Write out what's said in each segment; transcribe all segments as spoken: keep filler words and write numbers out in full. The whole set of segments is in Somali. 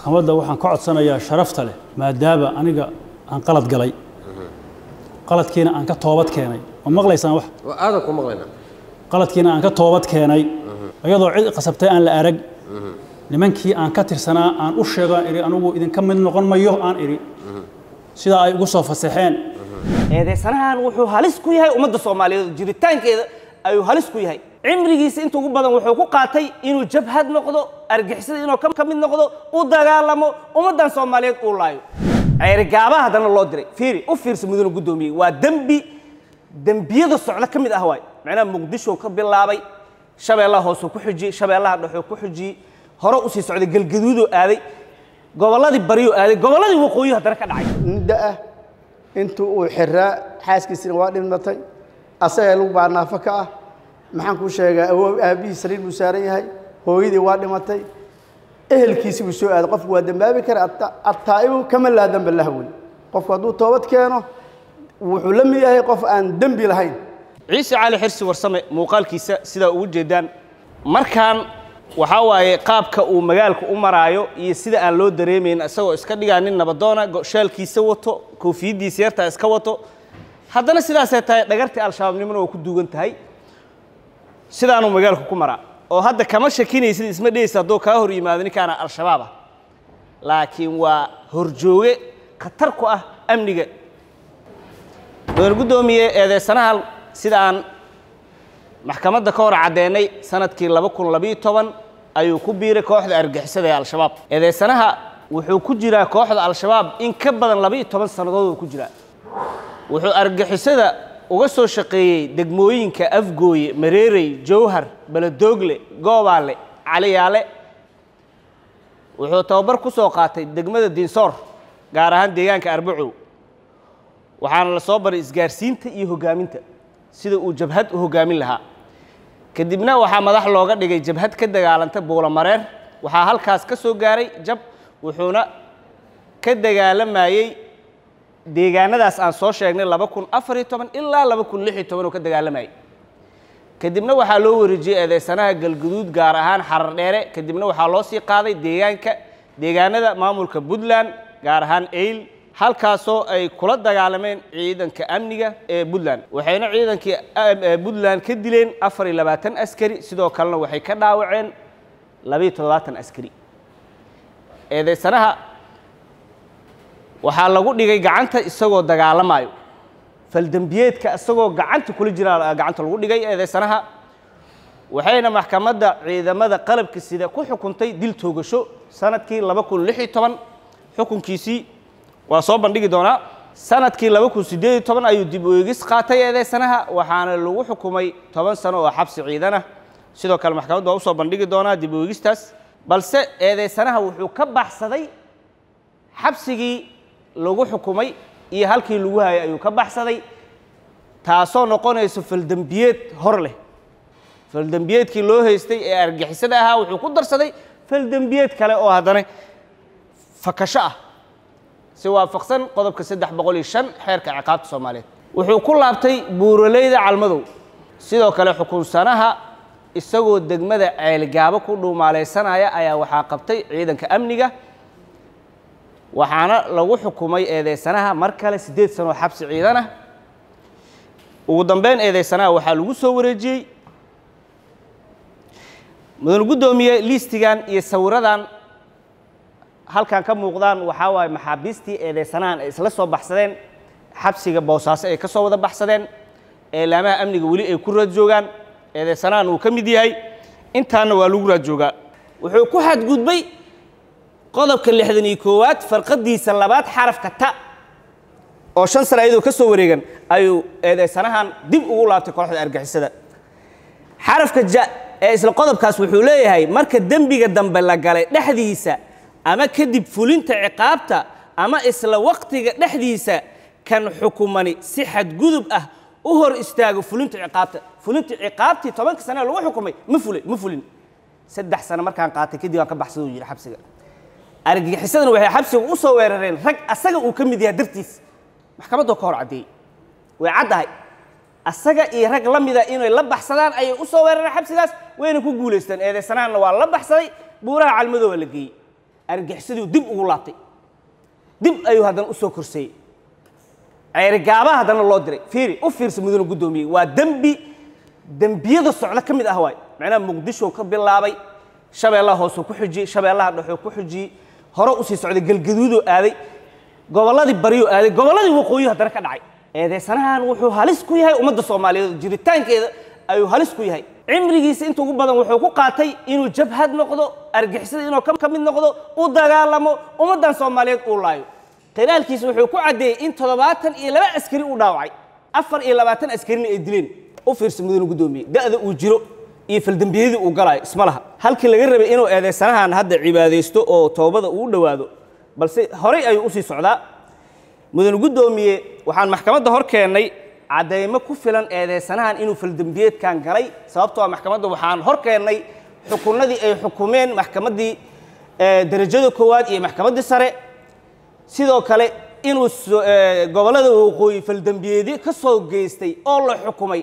maxkamadda waxaan ka codsanayaa sharafta leh maadaama aniga aan qalad galay qaladkiina aan ka toobad keenay ma maqlaysaan wax aadan ku maqlaynaa qaladkiina aan ka toobad keenay iyadoo cid qasabtay aan la arag nimankii aan ka tirsanaa aan u sheego iri anigu idin ka mid noqon mayo aan iri sida ay ugu soo fasaxeen eedeysanahan wuxuu halis ku yahay ummadda Soomaaliyeed jiritaankeeda ayuu halis ku yahay cimrigiisa inta ugu badan wuxuu ku qaatay inuu jabhad noqdo argixisada inuu ka mid noqdo u dagaalamo ummadan Soomaaliyeed uu laayo ceerigaaba hadana loo diray fiiri u fiirsi mudane gudoomiye waa dambi dambiyada socda kamid ah waay macnaha Muqdisho ka bilaabay shabeellaha hoos ku xujiyay shabeellaha dhaxo ku xujiyay hore u sii socday galgaduud oo aaday goboladii bariyo aaday goboladii waqooyi hadana ka dhacay inda ah intuu uu xiraa xaaskiisina waa dhimatay asaga lagu baarnaafo ka ah maxaan ku sheegaa aabihii sariir buu saaran yahay hooyadii waa dhimatay ehelkiisi buu soo aaday qofku waa dambaabi kara attaa'ibu kama laa damba lahu qofku hadduu toobad keeno wuxuu la mid yahay qof aan dambi lahayn ciise cali xirsi warsame muuqaalkiisa sida ugu jeedaan markaan waxa waaye qaabka uu magaalka u maraayo iyo sida aan loo dareemeyn asagoo iska dhigaanin nabadoona shaalkiisa wato koofiyadiisa yarta iska wato haddana sidaas ay tahay dhagartii al-shabaabnimada oo ku duugan tahay sidaanu magaalka ku maraa oo hadda kama shakinaysid isma dheeysa hadoo ka hor yimaado ninkaana al-shabaab ah laakiin waa horjooge khatar ku ah amniga mudane gudoomiye eedeysanaha sida aan maxkamadda ka hor cadeynay sanadkii laba kun laba iyo toban ayuu ku biiray kooxda argixisada ee al-shabaab eedeysanaha wuxuu ku jiraa kooxda al-shabaab in ka badan laba iyo toban sanadood uu ku jiraa wuxuu argixisada uga soo shaqeeyay degmooyinka Afgooye Mareerey Jowhar Baladoogle Goobaale Caliyaale wuxuu tababar ku soo qaatay degmada Dinsoor gaar ahaan deegaanka Arbaco waxaana la soo baray isgaarsiinta iyo hogaaminta sida uu jabhad u hogaamin lahaa kadibna waxaa madax looga dhigay jabhad ka dagaalanta Buulamareer waxaa halkaas ka soo gaaray jab wuxuuna ka dagaalamayay deegaanadaas aan soo sheegnay laba kun afar iyo toban ilaa laba kun lix iyo toban oo ka dagaalamay kadibna waxaa loo wareejiyay eedeysanaha galgaduud gaar ahaan xarar dheere kadibna waxaa loo sii qaaday deegaanka deegaanada maamulka Puntland gaar ahaan Eyl halkaasoo ay kula dagaalameen ciidanka amniga ee Puntland waxayna ciidankii Puntland ka dileen afar iyo labaatan askari sidoo kalena waxay ka dhaawaceen laba iyo toban askari eedeysanaha waxaa lagu dhigay gacanta isagoo dagaalamayo faldambiyeedka isagoo gacanta kula jira gacanta lagu dhigay eedeysanaha waxayna maxkamadda ciidamada qalabka sida ku xukuntay dil toogasho sanadkii laba kun lix iyo toban xukunkiisii waa soo bandhigi doonaa sanadkii laba kun siddeed iyo toban ayuu dib u eegis qaatay eedeysanaha waxaana lagu xukumay toban sano oo xabsi ciidan ah sidoo kale maxkamaddu waa u soo bandhigi doonaa dib u eegistaas balse eedeysanaha wuxuu ka baxsaday xabsigii lagu xukumay iyo halkii lagu hayay ayuu ka baxsaday taasoo noqonayso faldambiyeed hor leh faldambiyeedkii loo haystay ee argixisada ahaa wuxuu ku darsaday faldambiyeed kale oo haddana fakasho ah si waafaqsan qodobka saddex boqol iyo shan xeerka ciqaabta Soomaaliyeed wuxuu ku laabtay buuraleyda Calmadow sidoo kale xukunsanaha isagoo degmada Ceelgaabo ku dhuumaaleysanaya ayaa waxaa qabtay ciidanka amniga waxaana lagu xukumay eedeysanaha mar kale siddeed sano xabsi ciidan ah ugu dambeyn eedeysanaha waxaa lagu soo wareejiyay mudane gudoomiye listigan iyo sawiradan halkan ka muuqdaan waxa waay maxaabiistii eedeysanahan ay isla soo baxsadeen xabsiga Boosaaso ay ka soo wada baxsadeen eelaamaha amniga wali ay ku raad joogaan eedeysanahan uu ka mid yahay intaana waa lagu raad joogaa wuxuu ku xadgudbay qodobka lixdan iyo koowaad farqadiisa labaad xarafka ta oo shan sano ayadoo ka soo wareegan ayuu eedeysanahan dib ugu laabtay kooxda argixisada xarafka ja ee isla qodobkaas wuxuu leeyahay marka dambiga dambe la galay dhexdiisa ama kadib fulinta ciqaabta ama isla waqtiga dhexdiisa kan xukumani si xadgudub ah u hor istaago fulinta ciqaabta fulinta ciqaabtii tobanka sano lagu xukumay ma fulin ma fulin saddex sano markaan qaatay kadib aan ka baxsaday yiri xabsiga argagixisadana waxay xabsiga u soo weerareen rag asaga uu ka mid yahay dartiis maxkamaddu ka hor cadeeyay way cadahay asaga iyo rag la mid ah inay la baxsadaan ay u soo weerareen xabsigaas wayna ku guuleysteen eedeysanaana waa la baxsaday buuraha Calmadow la geeyay argixisadu dib ugu laabtay dib ayuu hadan u soo korsay ceerigaaba hadana loo diray fiiri u fiirsa mudane gudoomiye waa dambi dambiyada socda kamid ah way macna muqdisho ka bilaabay shabeellaha hoos ku xijii shabeellaha dhaxo ku xijii hore u sii socday galgaduudo aaday goboladii bariyo aaday goboladii waqooyi hadana ka dhacay eedeysanahan wuxuu halis ku yahay ummadda Soomaaliyeed jiritaankeeda ayuu halis ku yahay cimrigiisa inta ugu badan wuxuu ku qaatay inuu jabhad noqdo argixisada inuu ka mid noqdo u dagaalamo ummaddan Soomaaliyeed uu laayo qiraalkiisa wuxuu ku cadeeyay in toddobaatan iyo laba askari uu dhaawacay afar iyo labaatan askarina ay dileen u fiirsan mudane gudoomiye da'da uu jiro iyo faldambiyadii uu galay isma laha halkii laga rabay inuu eedeysanahan hadda cibaadeysto oo toobada uu dhawaado balse horay ayuu u sii socdaa mudane gudoomiye waxaan maxkamadda hor keenay cadeymo ku filan eedeysanahan inuu faldambiyeedkan galay sababtoo maxkamadda waxaan hor keenay xukunnadii ay xukumeen maxkamaddii darajada koowaad iyo maxkamaddii sare sidoo kale inuu gobolada waqooyi faldambiyeedii ka soo geystay oo la xukumay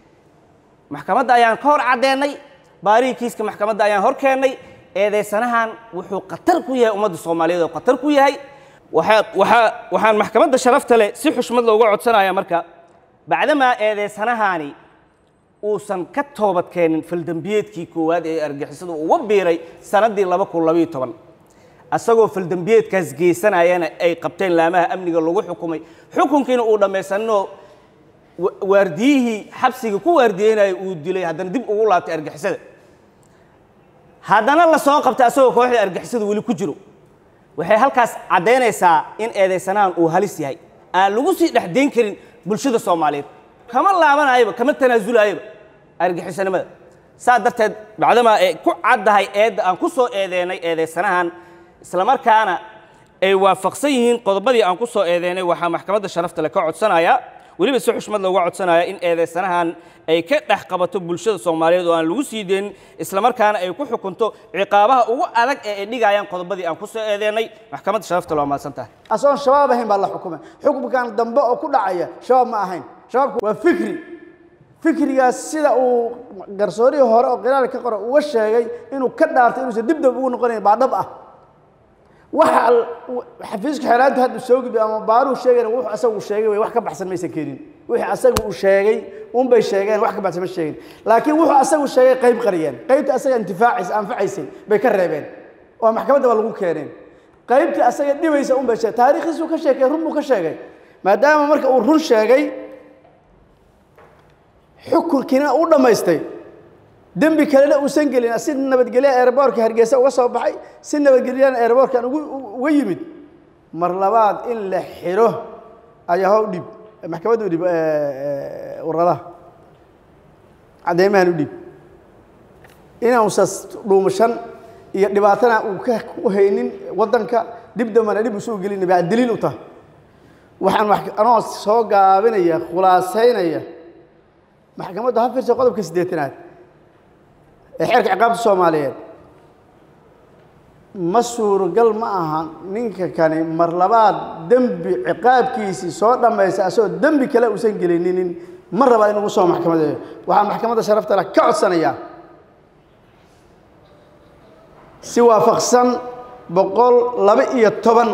maxkamadda ayaan ka hor cadeynay baarihi kiiska maxkamadda ayaan hor keenay eedeysanahan wuxuu qatar ku yahay ummadda Soomaaliyeed oo qatar ku yahay waxa waxa waxaan maxkamadda sharafta leh si xushmad looga codsanaya marka bacdama eedeysanahani uusan ka toobad keenin faldambiyeedkii koowaad ee argixisada uu wabiiray sanadii laba kun iyo laba iyo toban asagoo faldambiyeedkaas geysanayana ay qabteen laamaha amniga lagu xukumay xukunkiina uu dhameysano waardiyihii xabsiga ku waardiyeynay uu dilay haddana dib ugu laabtay argixisada haddana la soo qabtay asagoo kooxda argixisada wali ku jiro waxay halkaas cadeynaysaa in eedeysanahan uu halis yahay aan lagu sii dhaxdeyn karin bulshada Soomaaliyeed kama laabanayba kama tanaazulayba argixisanimada saa darteed bacdama ay ku cadahay eed aan ku soo eedeynay eedeysanahan isla markaana ay waafaqsan yihiin qodobadii aan ku soo eedeynay waxa maxkamadda sharafta leh ka codsanaya waliba si xushmad looga codsanaya in eedeysanahan ay ka dhax qabato bulshada Soomaaliyeed oo aan lagu sii deyn isla markaana ay ku xukunto ciqaabaha ugu adag ee ay dhigayaan qodobadii aan ku soo eedeynay maxkamadda sharafta loo maasantahay asoon shabaab ahayn baa la xukumay xukunkan dambe oo ku dhacaya shabaab ma ahayn shabaabku waa fikri fikrigaas sida uu garsoorihii hore oo qiraal ka qoro uga sheegay inuu ka dhaartay inuu dib dib ugu noqonayo baa dhab ah waxa xafiiska xeelaanta hadda soo gudbay ama baaru sheegay wuxuu asagu sheegay way wax ka baxsan maysan keenin wixii asagu uu sheegay un bay sheegeen wax ka baxsan ma sheegin laakiin wuxuu asagu sheegay qayb qariyeen qaybta asaga intifaacis anfacaysay bay ka reebeen oo maxkamadda waa lagu keeneen qaybta asaga dhibaysa un bay sheegay taariikhiisu ka sheegay run buu ka sheegay maadaama marka uu run sheegay xukunkiina uu dhamaystay dembi kale uusan gelin si nabadgelyo airportka Hargeysa uga soo baxay si nabadgelyo airportka uga yimid mar labaad in la xiro ayaa u dhib maxkamaddu dhib warada cadeymahan u dhib inaan usas dhuumashan iyo dhibaatana uu ka u haynin wadanka dib damana dib u soo gelin baa daliil u tahay waxaan anoo soo gaabinaya khulaasaynaya maxkamaddu ha fiirso qodobka sideetanaad xeerka ciqaabta Soomaaliyeed ma suuragal ma aha ninka kani mar labaad dambi ciqaabkiisi soo dhameysay asoo dambi kale u san gelinin mar labaad inuu soo maxkamadeeyo waxa maxkamadda sharafta leh ka codsanaya si waafaqsan boqol laba iyo toban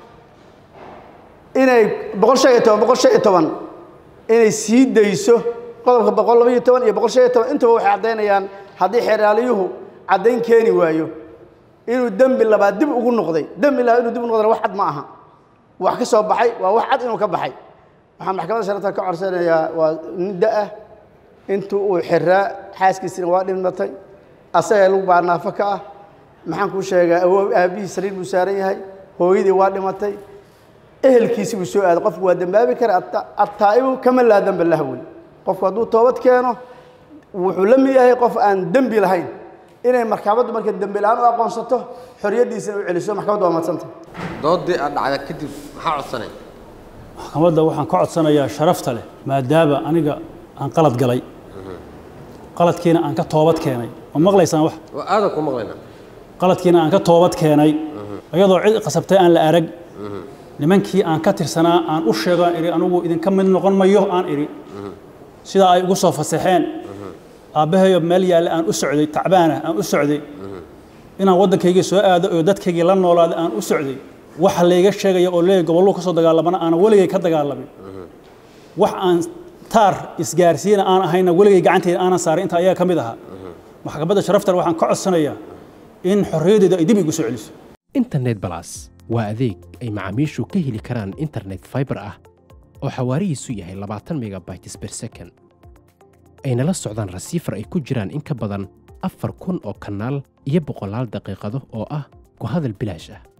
inay boqol shan iyo toban boqol shan iyo toban inay sii dayso qodobka boqol laba iyo toban iyo boqol shan iyo toban inta waxay cadeynayaan haddii xeeraaliyuhu cadeyn keeni waayo inuu dambi labaad dib ugu noqday dambi labaad inuu dib ugu noqday wax cad ma aha wax ka soo baxay waa wax cad inuu ka baxay waxaan maxkamadda sharafta ka codsanayaa waa nida ah intuu uu xiraa xaaskiisina waa dhimatay asaga lagu baanaafo ka ah maxaan ku sheegaa aabihii sariir buu saaran yahay hooyadii waa dhimatay ehelkiisii buu soo aaday qofku waa dambaabi kara attaa'ibu kama laa damba lahu qofku hadduu toobad keeno wuxuu la mid yahay qof aan dambi lahayn inay maxkamaddu marka dambi la'aan u aqoonsato xorriyadiisa u celiso maxkamaddu waa madsanta doodii aad dhacda kadib maxaa codsanay maxkamadda waxaan ka codsanayaa sharafta leh maadaama aniga aan qalad galay qaladkiina aan ka toobad keenay oo maqlaysaan wax waa aadan ku maqlaynaa qaladkiina aan ka toobad keenay iyadoo cid qasabtay aan la arag nimankii aan ka tirsanaa aan u sheego iri anigu idin ka mid noqon mayo aan iri sida ay ugu soo fasaxeen aabahayo meel yaal aan u socday tacbaana aan u socday inaan waddankayga soo aado oo dadkayga la noolaada aan u socday waxa layga sheegaya oo leeyahay gobollo ka soo dagaalamana aan waligay ka dagaalamin wax aan taar isgaarsiina aan ahayna waligay gacantayda aanan saarin inta ayaa ka mid ahaa maxkamadda sharafta waxaan ka codsanayaa in xorriyadeeda ay dib igu soo celiso internet plus waa adeeg ay macaamiishu ka heli karaan internet fiber ah oo xawaarihiisu yahay labaatan megabytes per second ayna la socdaan rasiifar ay ku jiraan in ka badan afar kun oo kanaal iyo boqolaal daqiiqado oo ah ku hadal bilaash ah